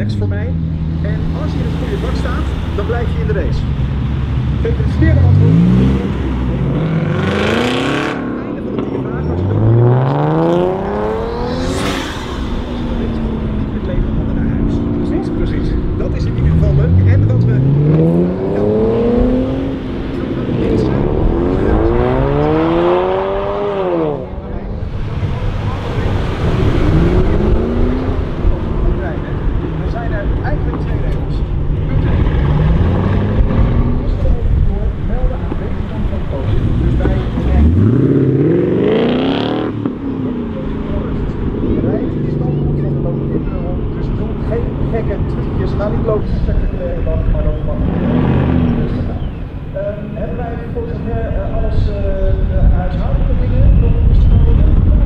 rechts voor mij. En als je in het goede vak staat, dan blijf je in de race. Gefeliciteerd allemaal. Einde van de 10 vragen als je de goede niet met leven handen naar huis. Precies. Dat is in ieder geval leuk. En wat we... Ga niet lopen spectaculaire dag, maar dat mag rustig aan. Hebben wij volgens mij alles huishoudelijke dingen nog besproken?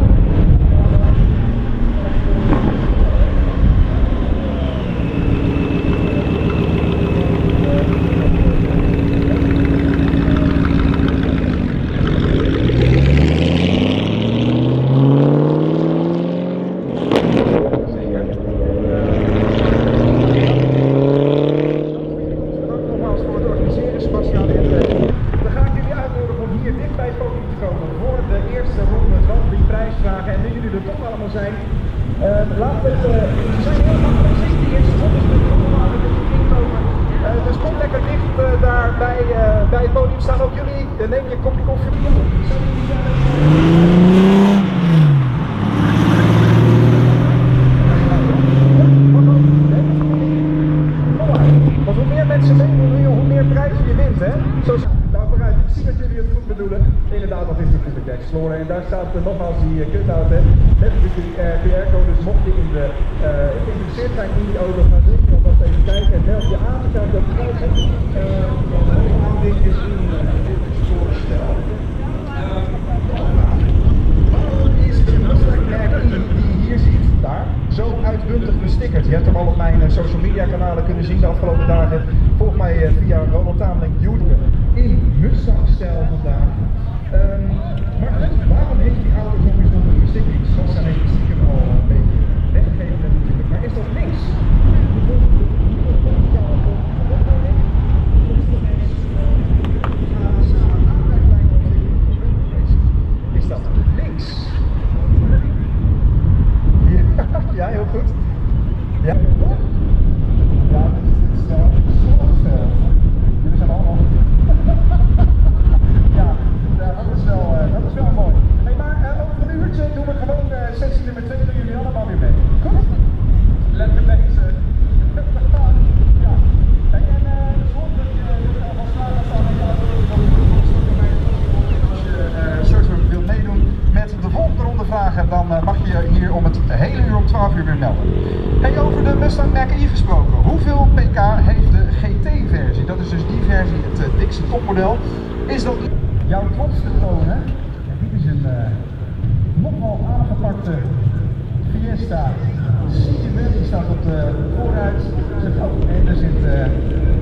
En nu jullie er toch allemaal zijn, laten we ze zijn heel makkelijk 16 is, dus kom lekker dicht daar bij het podium staan. Ook jullie, neem je kopje koffie. Want hoe meer mensen meedoen, hoe meer prijzen je wint, hè? Nou vooruit, ik zie dat jullie het goed bedoelen. Inderdaad, dat is natuurlijk de Explorer. En daar staat nogmaals die cut-out met de QR-code. Dus mocht je geïnteresseerd zijn in die auto, ga zeker nog wat even kijken en meld je aan. Dan krijg je dat prijzen. Dit is een voorstel. Waarom is de Mustang Mach-E die je hier ziet, daar, zo uitbundig bestickerd? Je hebt hem al op mijn social media kanalen kunnen zien de afgelopen dagen. Volg mij via Ronald Tameling YouTube in Mustang-stijl vandaag. Maar waarom heeft die auto zo'n bijzondere bestikkering? Zoals zijn heeft stiekem al een beetje weggegeven natuurlijk. Maar is dat links? Is dat links? Ja, heel goed. Ja, ja, dit is wel een jullie zijn allemaal. Ja, dat is wel mooi. Hey, maar over een uurtje doen we gewoon sessie nummer 2, doen jullie allemaal weer mee. Goed? Lekker bezig. Ja. Hey, en zorg dat je alvast klaar gaat staan met jou. Als je soort wilt meedoen met de volgende ronde vragen, dan mag je hier om het hele uur om 12 uur weer melden. Hey, over de Mustang Mach-E gesproken. Hoeveel pk heeft de GT-versie? Dat is dus die versie, het dikste topmodel. Is dat jouw trots te tonen? Ja, dit is een nogal aangepakte Fiesta. Die staat op de vooruit. En er zit